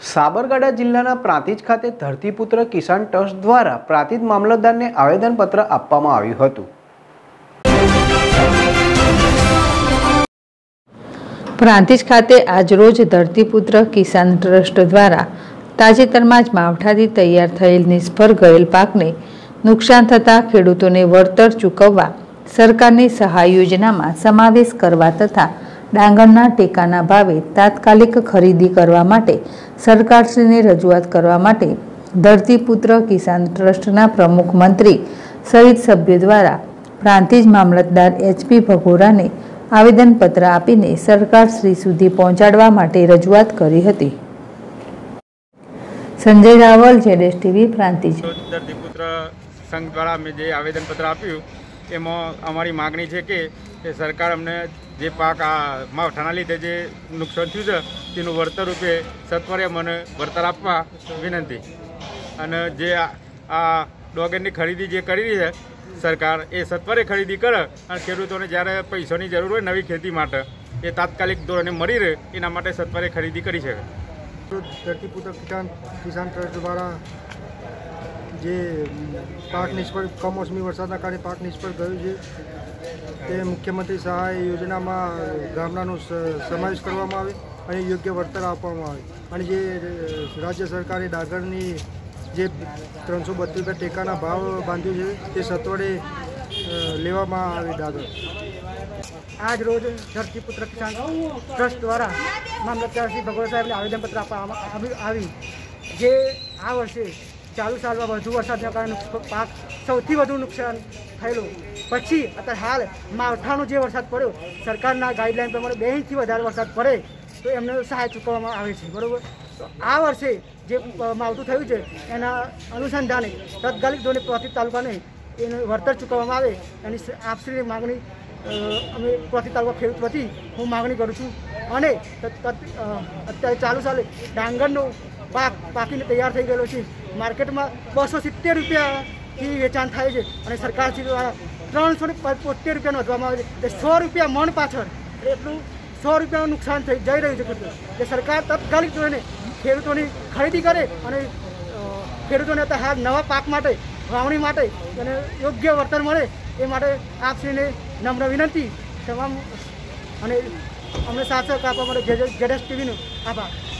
સાબરકાંઠા જિલ્લાના પ્રાંતિજ ખાતે ધરતીપુત્ર કિસાન ટ્રસ્ટ દ્વારા પ્રાંતિજ મામલતદારને આવેદનપત્ર આપવામાં આવ્યું હતું। પ્રાંતિજ ખાતે આજરોજ ધરતીપુત્ર કિસાન ટ્રસ્ટ દ્વારા તાજેતરમાં જ માવઠાથી તૈયાર થયેલ નિષ્ફળ ગયેલ પાકને નુકસાન થતાં ખેડૂતોને વળતર ચૂકવવા સરકારની સહાય યોજનામાં સમાવેશ કરવા તથા ડાંગરના ટેકાના ભાવે તાત્કાલિક ખરીદી કરવા માટે સરકારશ્રીને રજૂઆત કરવા માટે ધરતીપુત્ર કિસાન ટ્રસ્ટના પ્રમુખ મંત્રી સહિત સભ્યો દ્વારા પ્રાંતિજ મામલતદાર HP ભગોરાને આવેદનપત્ર આપીને સરકારશ્રી સુધી પહોંચાડવા માટે રજૂઆત કરી હતી। સંજય રાવલ, ZSTV પ્રાંતિજ। ધરતીપુત્ર સંઘ દ્વારા અમે જે આવેદનપત્ર આપ્યું એમાં અમારી માગણી છે કે સરકાર અમને જે પાક આ માવઠાના લીધે જે નુકસાન થયું છે તેનું વળતર રૂપે સત્વરે મને વળતર આપવા વિનંતી। અને જે આ ડોગરની ખરીદી જે કરી રહી છે સરકાર એ સત્વરે ખરીદી કરે અને ખેડૂતોને જ્યારે પૈસાની જરૂર હોય નવી ખેતી માટે એ તાત્કાલિક ધોરણે મળી રહે એના માટે સત્વરે ખરીદી કરી શકે। ધરતીપુત્ર કિસાન ટ્રસ્ટ દ્વારા જે પાક નિષ્ફળ કમોસમી વરસાદના કારણે પાક નિષ્ફળ ગયું છે તે મુખ્યમંત્રી સહાય યોજનામાં ગામડાનો સમાવેશ કરવામાં આવે અને યોગ્ય વળતર આપવામાં આવે અને જે રાજ્ય સરકારે ડાંગરની જે 332 રૂપિયા ટેકાના ભાવ બાંધ્યો છે તે સત્વરે લેવામાં આવે ડાંગર। આજ રોજ ધરતીપુત્ર કિસાન ટ્રસ્ટ દ્વારા મામલતદાર શ્રી ભગોરા સાહેબને આવેદનપત્ર આપવામાં આવી જે આ વર્ષે ચાલુ સાલમાં વધુ વરસાદના કારણે પાક સૌથી વધુ નુકસાન થયેલું પછી અત્યારે હાલ માવઠાનો જે વરસાદ પડ્યો સરકારના ગાઈડલાઇન પ્રમાણે 2 ઇંચથી વધારે વરસાદ પડે તો એમને સહાય ચૂકવવામાં આવે છે, બરાબર। તો આ વર્ષે જે માવઠું થયું છે એના અનુસંધાને તાત્કાલિક ધોરણે પ્રાંતિજ તાલુકાને એને વળતર ચૂકવવામાં આવે એની આપશ્રીની માગણી અમે પ્રાંતિજ તાલુકા ખેડૂત વતી હું માગણી કરું છું। અને અત્યારે ચાલુ સાલે ડાંગરનો પાક પાકીને તૈયાર થઈ ગયેલો છે, માર્કેટમાં 270 રૂપિયાથી વેચાણ થાય છે અને સરકારશ્રી દ્વારા 375 રૂપિયાનું વધવામાં આવે છે। 100 રૂપિયા મણ પાછળ એટલું 100 રૂપિયાનું નુકસાન જઈ રહ્યું છે કે સરકાર તાત્કાલિક ધોરણે ખેડૂતોની ખરીદી કરે અને ખેડૂતોને અત્યારે હાલ નવા પાક માટે વાવણી માટે અને યોગ્ય વળતર મળે એ માટે આપશ્રીને નમ્ર વિનંતી તમામ અને અમને સાથ સહકાર આપવા માટે ZSTVનો આભાર।